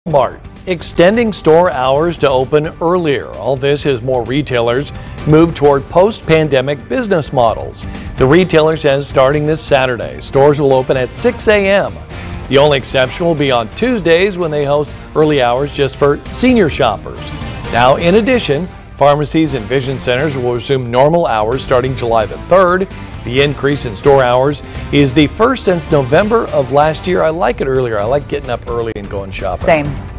Mart extending store hours to open earlier. All this as more retailers move toward post-pandemic business models. The retailer says starting this Saturday, stores will open at 6 a.m. The only exception will be on Tuesdays when they host early hours just for senior shoppers. Now, in addition, pharmacies and vision centers will resume normal hours starting July the 3rd. The increase in store hours is the first since November of last year. I like it earlier. I like getting up early and going shopping. Same.